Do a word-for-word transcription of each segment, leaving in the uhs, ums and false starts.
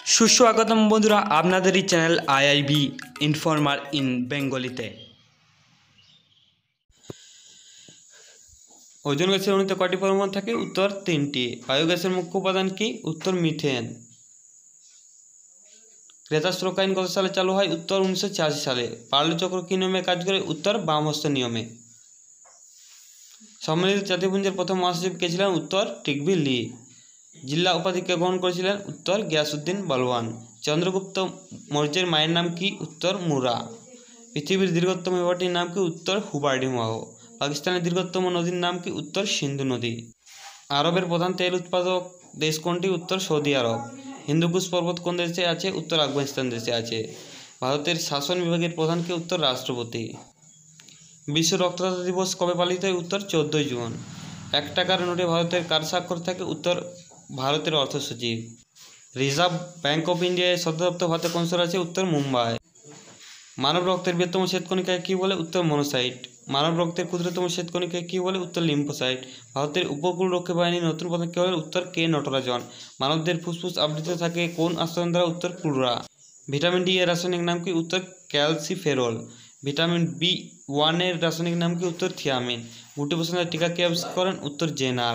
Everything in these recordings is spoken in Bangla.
সুস্বাগতম বন্ধুরা আপনাদেরই চ্যানেল আইআইবি ইনফর্মার ইন বেঙ্গলিতে। ওজোন গ্যাসের অণুতে কয়টি পরমাণু থাকে? উত্তর তিনটি। বায়োগ্যাসের মুখ্য উপাদান কি? উত্তর মিথেন। ক্রেতা শ্রোক আইন কত সালে চালু হয়? উত্তর উনিশশো ছিয়াশি সালে। পার্লে চক্র কি নিয়মে কাজ করে? উত্তর বামহস্ত নিয়মে। সম্মিলিত জাতিপুঞ্জের প্রথম মহাসচিব কে ছিলেন? উত্তর টিকভি লি। জিল্লা উপাধি কে গ্রহণ করেছিলেন? উত্তর গিয়াসউদ্দিন বলওয়ান। চন্দ্রগুপ্ত মৌর্যের মায়ের নাম কি? উত্তর মুরা। পৃথিবীর দীর্ঘতম হিমবাহটির নাম কি? উত্তর হুবার্ড হিমবাহ। পাকিস্তানের দীর্ঘতম নদীর নাম কি? উত্তর সিন্ধু নদী। আরবের প্রধান তেল উৎপাদক দেশ কোনটি? উত্তর সৌদি আরব। হিন্দুকুশ পর্বত কোন দেশে আছে? উত্তর আফগানিস্তান দেশে আছে। ভারতের শাসন বিভাগের প্রধান কি? উত্তর রাষ্ট্রপতি। বিশ্ব রক্তদাতা দিবস কবে পালিত হয়? উত্তর চোদ্দোই জুন। এক টাকার নোটে ভারতের কার স্বাক্ষর থাকে? উত্তর ভারতের অর্থ সচিব। রিজার্ভ ব্যাঙ্ক অফ ইন্ডিয়ার সদর দপ্তর ভারতের কোন শহরে আছে? উত্তর মুম্বাই। মানব রক্তের বৃহত্তম শ্বেতকণিকাকে কী বলে? উত্তর মনোসাইট। মানব রক্তের ক্ষুদ্রতম শ্বেতকণিকাকে কী বলে? উত্তর লিম্ফোসাইট। ভারতের উপকূলরক্ষী বাহিনীর নতুন প্রধান কে হলেন? উত্তর কে নটরাজন। মানবদের ফুসফুস আবৃত থাকে কোন আস্তরণ দ্বারা? উত্তর প্লুরা। ভিটামিন ডি এর রাসায়নিক নাম কি? উত্তর ক্যালসিফেরল। ভিটামিন বি ওয়ানের রাসায়নিক নাম কি? উত্তর থিয়ামিন। গুটি বসন্তের টিকা কে আবিষ্কার করেন? উত্তর জেনার।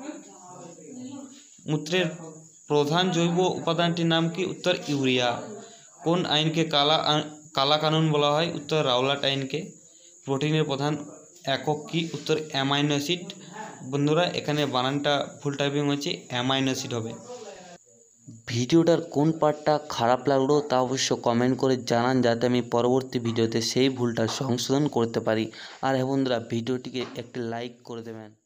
মূত্রের প্রধান জৈব উপাদানটির নাম কি? উত্তর ইউরিয়া। কোন আইনকে কালা কালা কানুন বলা হয়? উত্তর রাওলাট আইনকে। প্রোটিনের প্রধান একক কি? উত্তর অ্যামাইনো অ্যাসিড। বন্ধুরা এখানে বানানটা ফুল টাইপিং হচ্ছে অ্যামাইনো অ্যাসিড হবে। ভিডিওটার কোন পার্টটা খারাপ লাগলো তা অবশ্য কমেন্ট করে জানান, যাতে আমি পরবর্তী ভিডিওতে সেই ভুলটা সংশোধন করতে পারি। আর হ্যাঁ বন্ধুরা, ভিডিওটিকে একটি লাইক করে দেবেন।